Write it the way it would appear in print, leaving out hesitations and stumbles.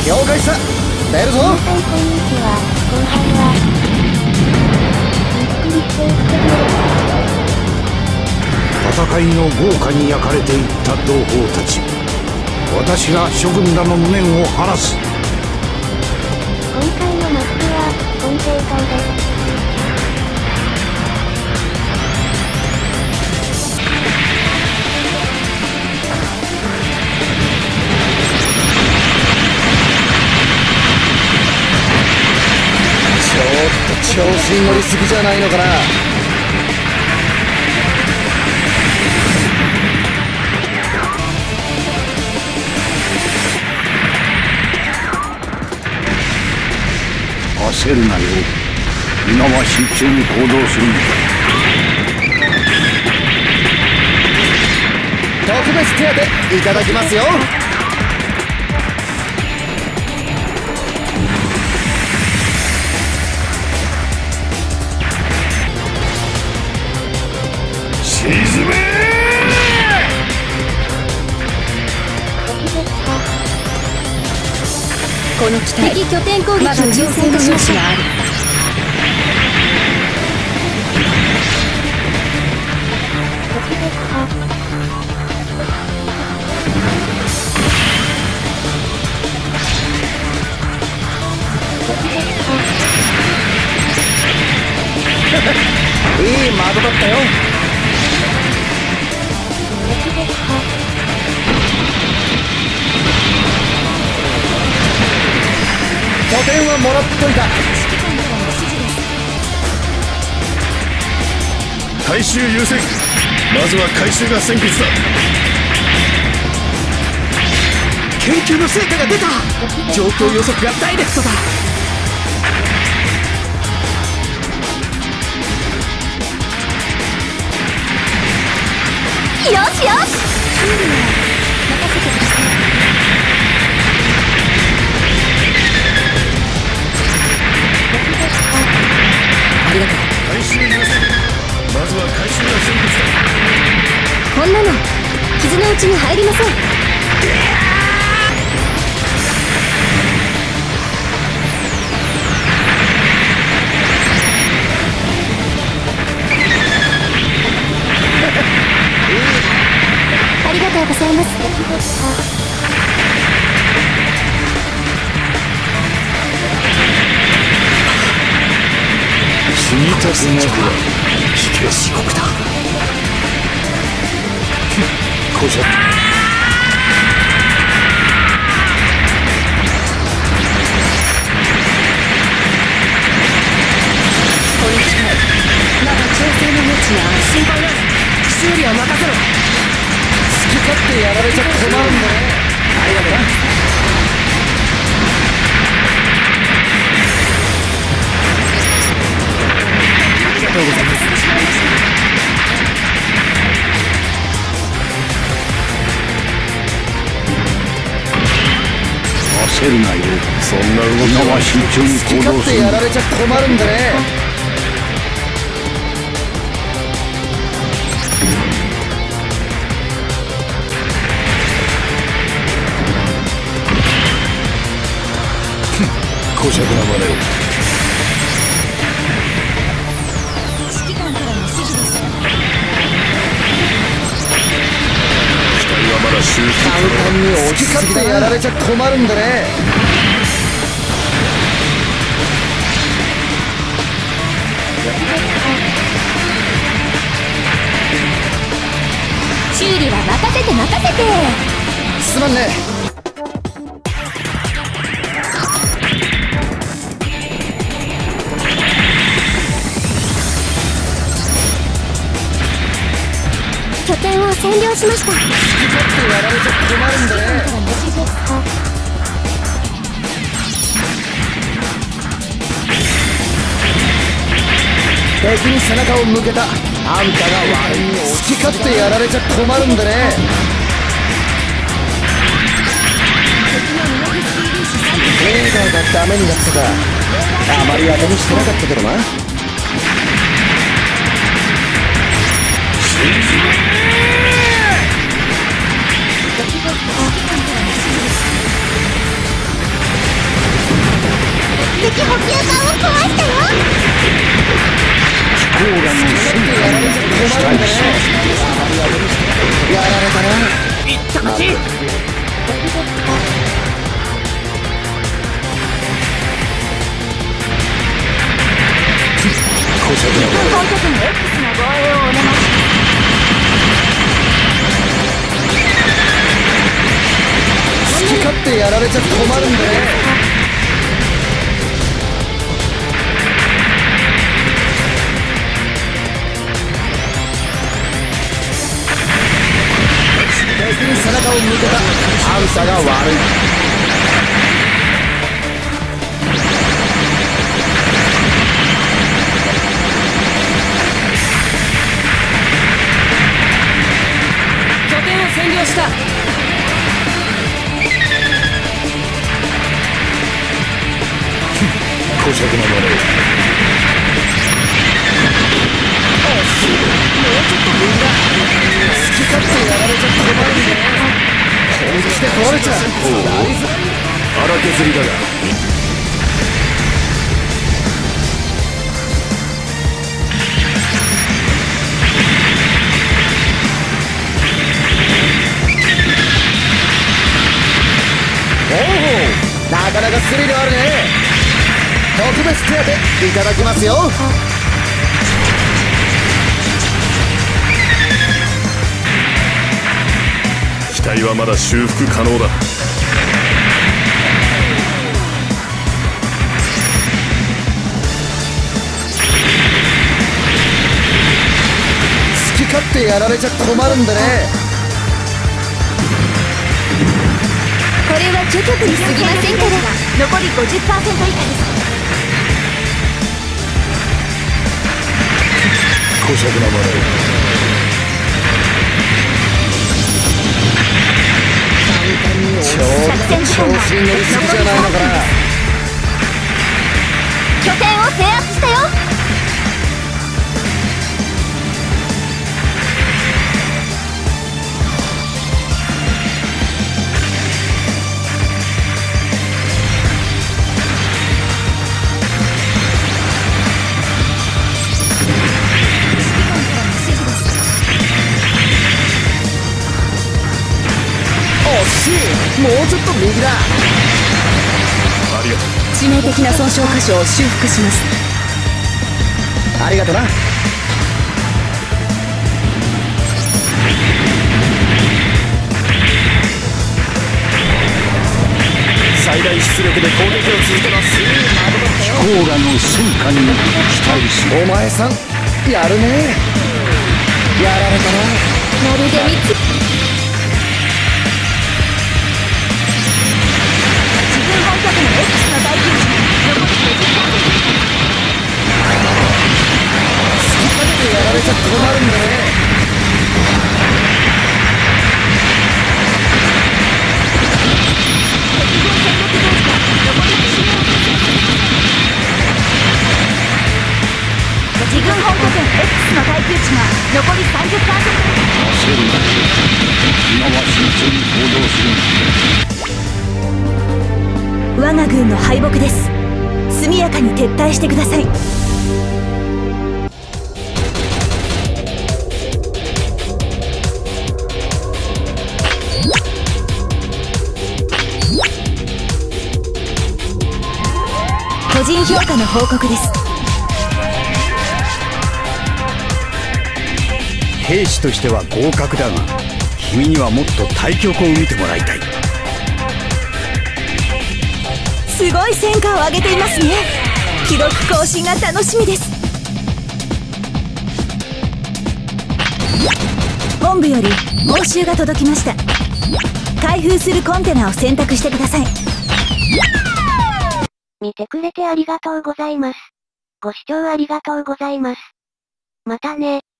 了解した。出るぞ。 皆さんこんにちは。こんばんは。ゆっくりしていってくれ。 戦いの豪華に焼かれていった同胞たち。私が諸軍らの無念を晴らす。 今回のマップは本正解です。 ちょっと調子に乗りすぎじゃないのかな。 焦るなよ。今は慎重に行動するんだ。 特別手当いただきますよ。 沈めこの機体敵拠点攻撃の優先の余地がある。 いい窓だったよ。拠点はもらっといた。 回収優先。まずは回収が先決だ。 研究の成果が出た。状況予測がダイレクトだ。 よしよし。修理は任せてください。ありがとう。 回収優先。まずは回収が先決だ。 こんなの傷のうちに入りません。ありがとうございます。 死にたくなくは火消し国だ。こしゃこの機体まだ調整の余地がある。 心配ない。修理は任せろ。好き勝手やられちゃ困るんだね。ありがとうな。ありがとうございます。 焦るなよ。そんな動きは慎重に行動するんだ。 好き勝手やられちゃ困るんだね。 こしゃくなまねを。 指揮官からの指示です。 機体はまだ修復簡単に落ち着き勝手やられちゃ困るんだね。 修理は任せて任せて。 すまんね。 拠点を占領しました。 好き勝手やられちゃ困るんだね。敵に背中を向けた。あんたが悪い。好き勝手やられちゃ困るんだね。レーダーがダメになったか。あまり当てにしてなかったけどな。 補給管を壊したよ。 コーラの戦果に期待しやられたな。 いった勝ち。 古色の本拠点 X の防衛をお願いします。 好き勝手やられちゃ困るんでね。敵に背中を向けたあんたが悪い。 拠点を占領した。 古色のものもうちょっと無理だ。好き勝手やられちゃ困るんでね。本気で壊れちゃう。 荒削りだがおお、なかなかスリルあるね。特別手当いただきますよ。 機体はまだ修復可能だ。 好き勝手やられちゃ困るんでね。 これは除局に過ぎませんから。残り 50% 以下です。 古色のもの調子に乗りすぎじゃないのかな。 拠点を制圧したよ。 もうちょっと右だ。 ありがとう。 致命的な損傷箇所を修復します。 ありがとな。 最大出力で攻撃を続けます。 コーラの戦果に期待しお前さんやるね。やられたな。 まるで蜜。本拠点 X の大窮地残り 50%。 好き勝手やられちゃ困るんだね。 自軍本拠点 X の大窮地が残り 30%。 焦るな。今は慎重に行動する。 我が軍の敗北です。速やかに撤退してください。個人評価の報告です。 兵士としては合格だが、君にはもっと対局を見てもらいたい。 すごい戦果を上げていますね。記録更新が楽しみです。本部より報酬が届きました。開封するコンテナを選択してください。見てくれてありがとうございます。ご視聴ありがとうございます。またね。